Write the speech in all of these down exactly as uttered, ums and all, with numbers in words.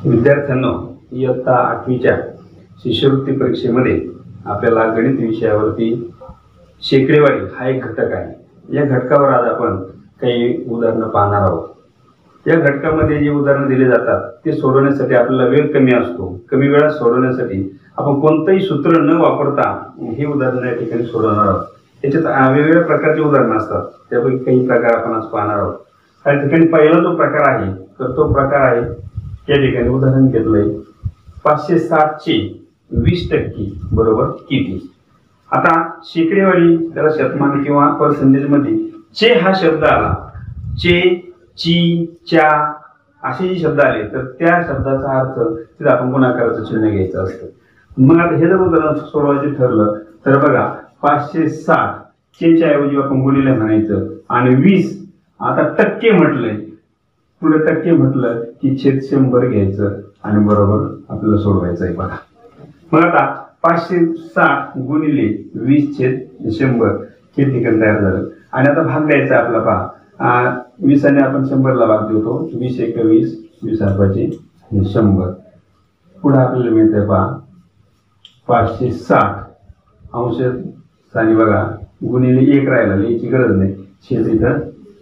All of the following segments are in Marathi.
विद्यार्थ्यांनो, इयत्ता आठवीच्या शिष्यवृत्ती परीक्षेमध्ये आपल्याला गणित विषयावरती शेकडेवारी हा एक घटक आहे। या घटकावर आज आपण काही उदाहरणं पाहणार आहोत। या घटकामध्ये जे उदाहरणं दिले जातात ते सोडवण्यासाठी आपल्याला वेळ कमी असतो। कमी वेळात सोडवण्यासाठी आपण कोणतेही सूत्र न वापरता हे उदाहरण या ठिकाणी सोडवणार आहोत। याच्यात वेगवेगळ्या प्रकारचे उदाहरणं असतात, त्यापैकी काही प्रकार आपण आज पाहणार आहोत। या ठिकाणी पहिला जो प्रकार आहे तर तो प्रकार आहे, या ठिकाणी उदाहरण घेतलंय पाचशे साठ चे वीस टक्के बरोबर किती। आता शेकडेवारी त्याला शतमान किंवा पर्सेंटेज मध्ये चे हा शब्द आला, चे, ची, च्या असे जे शब्द आले तर त्या शब्दाचा अर्थ तिथे आपण गुणाकाराचं चिन्ह घ्यायचं असतं। मग आता हे जर उदाहरण सोडवायचे ठरलं तर बघा, पाचशे साठ चे च्या ऐवजी आपण गुणिले म्हणायचं आणि वीस आता टक्के म्हटलंय, पुढे टक्के म्हटलं की छेद शंभर घ्यायचं आणि बरोबर आपल्याला सोडवायचं आहे। बघा मग आता पाचशे साठ गुणिले वीस छेद शंभर हे ठिकाण तयार झालं आणि आता भाग द्यायचा आपला। पहा, वीसाने आपण शंभरला भाग देतो, वीस एक वीस, वीस पाचशे शंभर। पुढे आपल्याला मिळतंय पहा पाचशे साठ अंश आणि बघा गुणिले एक राहिला, लिहायची गरज नाही, छेद इथं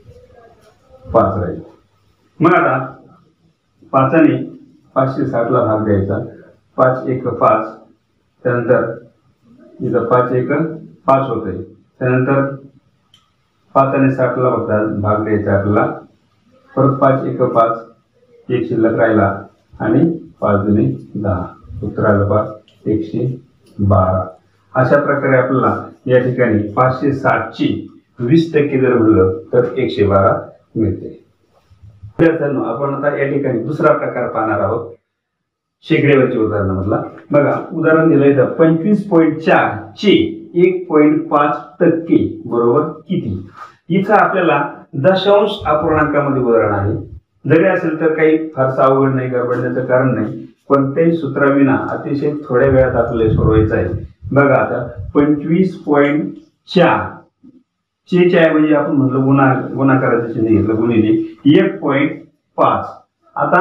पाच राहील। मग आता पाचाने पाचशे साठ ला भाग द्यायचा, पाच एक पाच, त्यानंतर इथं पाच एक पाच होते, त्यानंतर पाच आणि साठ ला बघता भाग द्यायचा आपल्याला, परत पाच एक पाच, एक शिल्लक राहिला आणि पाच दुने दहा, उत्तर आलं पाच एकशे बारा। अशा प्रकारे आपल्याला या ठिकाणी पाचशे साठ ची वीस टक्के जर म्हणलं तर एकशे बारा मिळते। विद्यार्थ्यांनो, आपण आता या ठिकाणी दुसरा प्रकार पाहणार आहोत शेकडेवरच्या उदाहरणामधला। बघा उदाहरण दिलंय तर पंचवीस पॉईंट चार चे एक पॉईंट पाच टक्के बरोबर किती। इथं आपल्याला दशांश अपूर्णांकामध्ये उदाहरण आहे। जरी असेल तर काही फारसं अवघड नाही, गडबडण्याचं कारण नाही, कोणत्याही सूत्राविना अतिशय थोड्या वेळात आपल्याला सोडवायचं आहे। बघा आता पंचवीस पॉईंट चार चे च्या ऐवजी आपण म्हटलं गुणा गुणाकाराचं चिन्ह घेतलं, गुणिले एक पॉईंट पाच, आता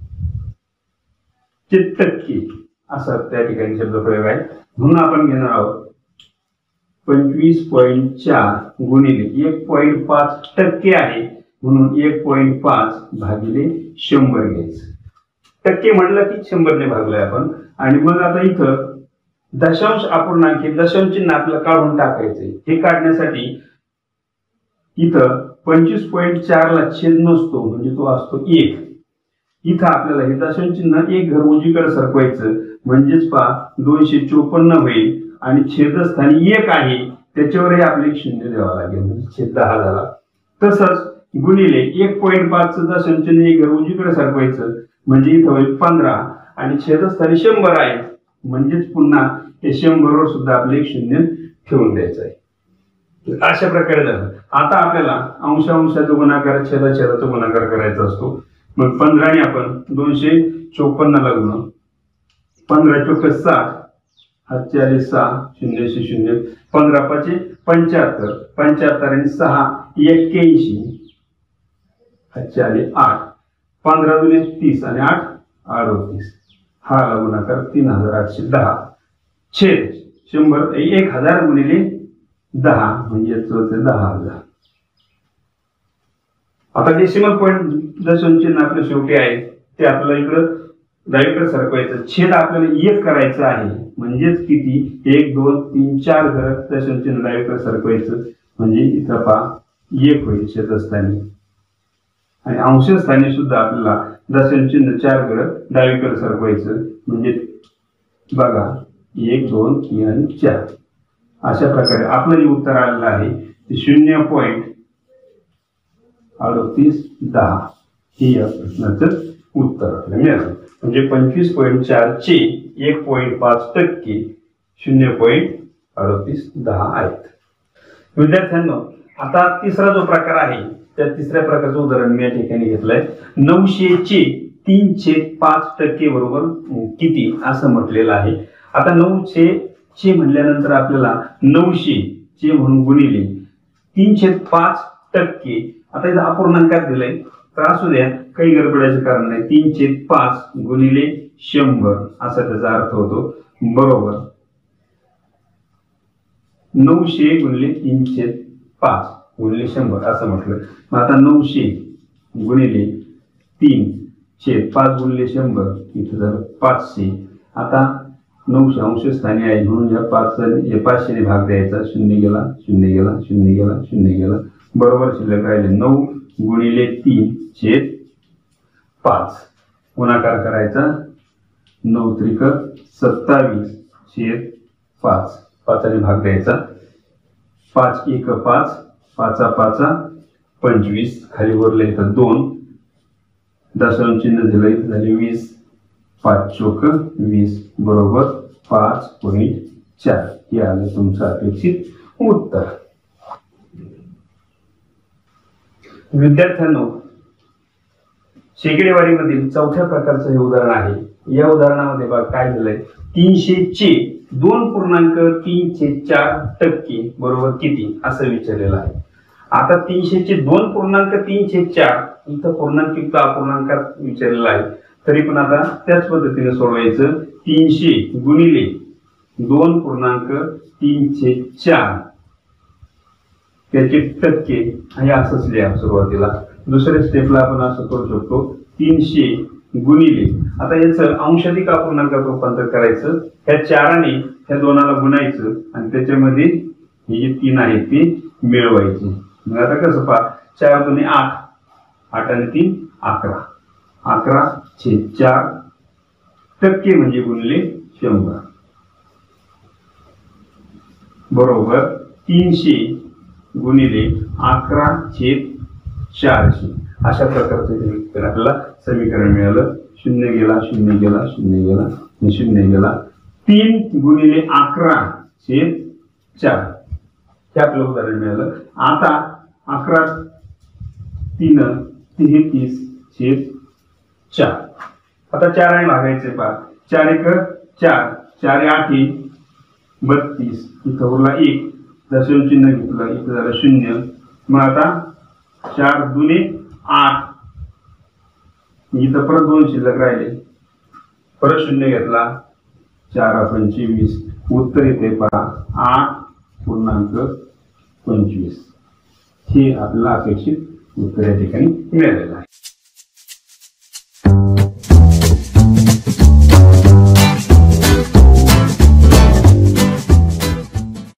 चे टक्के असं त्या ठिकाणी शब्द प्रयोग आहे, म्हणून आपण घेणार आहोत पंचवीस पॉईंट चार गुणिले एक पॉईंट पाच टक्के आहे म्हणून एक पॉईंट पाच भागिले शंभर घ्यायचं। टक्के म्हटलं की शंभरने भागलोय आपण। आणि मग आता इथं दशांश अपूर्णांक हे दशांश चिन्ह आपल्याला काढून टाकायचंय। हे काढण्यासाठी इथं पंचवीस पॉईंट चार ला छेद नसतो म्हणजे तो असतो एक। इथं आपल्याला हे दशांश चिन्ह एक घर उजवीकडे सरकवायचं, म्हणजेच पहा दोनशे चोपन्न होईल आणि छेदस्थानी एक आहे त्याच्यावरही आपले एक शून्य द्यावा लागेल, म्हणजे छेद दहा झाला। तसंच गुणिले एक पॉईंट पाच चं दशांश चिन्ह एक घर उजवीकडे सरकवायचं म्हणजे इथं होईल पंधरा आणि छेदस्थानी शंभर आहे, म्हणजेच पुन्हा ते शंभर वर सुद्धा आपले एक शून्य ठेवून द्यायचं आहे। अशा प्रकारे झालं। आता आपल्याला अंश अंशाचा गुणाकार छेदा छेदाचा गुणाकार करायचा असतो। मग पंधराने आपण दोनशे चोपन्न ला गुण, पंधरा चोक साठ, हातचे आले सहा, शून्यशे शून्य, पंधरा पाचे पंच्याहत्तर, पंच्याहत्तर आणि सहा एक्क्याऐंशी, हातचे आले आठ, पंधरा दुने तीस आणि आठ अडोतीस, हा आला गुणाकार तीन हजार आठशे दहा, छेद शंभर एक हजार गुणिले दहा म्हणजे दहा हजार। आता डेसिमल पॉईंट दशांश चिन्ह आपल्या शेवटी आहे ते आपल्याला इकडं डावीकडे सरकवायचं, छेद आपल्याला एक करायचं आहे म्हणजेच किती, एक दोन तीन चार घर दशांश चिन्ह डावीकडे सरकवायचं म्हणजे इथं पहा एक होईल छेदस्थानी, आणि अंशस्थानी सुद्धा आपल्याला दशांश चिन्ह चार घर डावीकडे सरकवायचं म्हणजे बघा एक दोन तीन आणि चार। अशा प्रकारे आपलं जे उत्तर आलेलं आहे ते शून्य पॉईंट अडतीस दहा हे या प्रश्नाचं उत्तर आपल्याला मिळालं। म्हणजे पंचवीस पॉईंट चार चे एक पॉईंट पाच टक्के शून्य पॉईंट अडतीस दहा आहेत। विद्यार्थ्यांनो, आता तिसरा जो प्रकार आहे त्या तिसऱ्या प्रकारचं उदाहरण मी या ठिकाणी घेतलंय, नऊशे चे तीन छेद पाच टक्के बरोबर किती असं म्हटलेलं आहे। आता नऊशे चे म्हणल्यानंतर आपल्याला नऊशे चे म्हणून गुणिले तीन छेद पाच टक्के, आता इथं अपूर्णांकात दिलंय तर असू द्या, काही गडबडायचं कारण नाही. तीन छेद पाच गुणिले शंभर असा त्याचा अर्थ होतो, बरोबर नऊशे गुणिले तीन छेद पाच गुणिले शंभर असं म्हटलं. मग आता नऊशे गुणिले तीन छेद पाच गुणिले शंभर इथं झालं पाचशे. आता नऊशे अंशस्थानी आहे म्हणून या पाच पाचशे भाग द्यायचा. शून्य गेला, शून्य गेला, शून्य गेला, शून्य गेला, बरोबर शिल्लक राहिले नऊ गुणिले तीन छेद पाच. गुणाकार करायचा. नऊ त्रिक सत्तावीस छेद पाच. पाचाने भाग द्यायचा. पाच एक पाच, पाचा पाचा पंचवीस. खाली वरले तर दोन दशांश चिन्ह दिलं इथं झाले वीस. पाच चोक वीस बरोबर पाच पॉईंट चार. हे आलं तुमचं अपेक्षित उत्तर. विद्यार्थ्यांनो, शेकडेवारीमधील चौथ्या प्रकारचं हे उदाहरण आहे. या उदाहरणामध्ये बघा काय झालंय. तीनशे चे दोन पूर्णांक तीनशे चार टक्के बरोबर किती असं विचारलेलं आहे. आता तीनशे चे दोन पूर्णांक तीनशे चार इथं पूर्णांक युक्त अपूर्णांकात विचारलेलं आहे. तरी पण आता त्याच पद्धतीने सोडवायचं. तीनशे गुणिले दोन पूर्णांक तीनशे चार त्याचे टक्के हे असंच लिहा सुरुवातीला. दुसऱ्या स्टेपला आपण असं करू शकतो. तीनशे गुणिले, आता याचं अंशाधिक अपूर्णांकात रूपांतर करायचं. ह्या चाराने ह्या दोनाला गुणायचं आणि त्याच्यामध्ये हे जे तीन आहेत ते मिळवायचे. मग आता कसं पहा, चार दोन्ही आठ, आठ आणि तीन अकरा. अकरा छेद चार टक्के म्हणजे गुणिले शंभर बरोबर तीनशे गुणिले अकरा छेद चारशे. अशा प्रकारचं आपल्याला समीकरण मिळालं. शून्य गेला, शून्य गेला, शून्य गेला, शून्य गेला. तीन गुणिले अकरा छेद चार हे आपलं उदाहरण मिळालं. आता अकरा तीन तेहतीस छेद चार. आता चार आणि भागायचे पहा. चार एक चार, चार आठ बत्तीस. इथं उरला एक, दशांश चिन्ह घेतलं, इथं झालं शून्य. मग आता चार दुने आठ, इथं परत दोन शिल्लक राहिले, परत शून्य घेतला, चार पंचवीस. उत्तर येते पहा आठ पूर्णांक पंचवीस. हे आपल्याला अपेक्षित उत्तर या ठिकाणी मिळालेलं आहे.